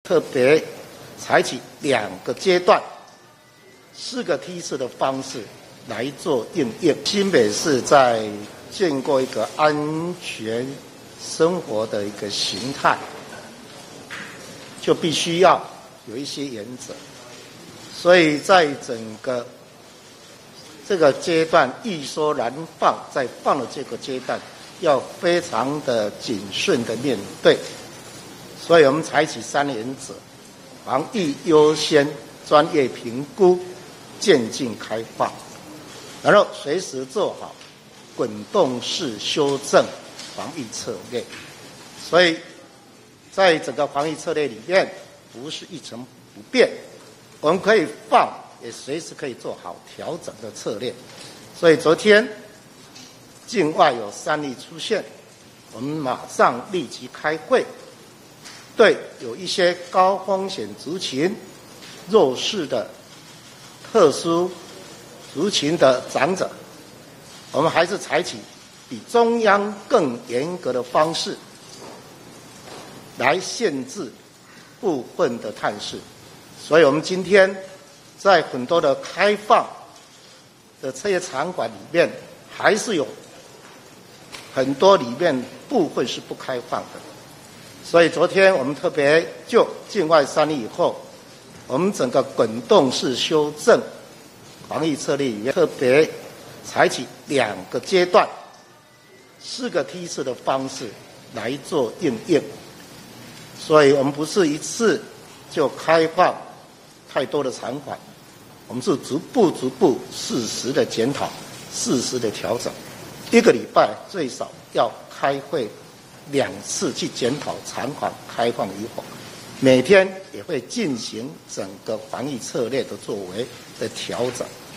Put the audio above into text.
特别采取2个阶段、4个梯次的方式来做应用。新北市在建构一个安全生活的一个形态，就必须要有一些原则。所以在整个这个阶段易收难放再放的这个阶段，要非常的谨慎的面对。所以我们采取3原则：防疫优先、专业评估、渐进开放，然后随时做好滚动式修正防疫策略。所以在整个防疫策略里面，不是一成不变，我们可以放，也随时可以做好调整的策略。所以昨天境外有3例出现，我们马上立即开会，对有一些高风险族群、弱势的特殊族群的长者，我们还是采取比中央更严格的方式来限制部分的探视。所以我们今天在很多的开放的这些场馆里面，还是有很多里面部分是不开放的。所以昨天我们特别就境外3例以后，我们整个滚动式修正防疫策略里面，特别采取2个阶段、4个梯次的方式来做应用。所以我们不是一次就开放太多的场馆，我们是逐步适时的检讨、适时的调整。1个礼拜最少要开会2次去检讨场馆开放与否，每天也会进行整个防疫策略的作为的调整。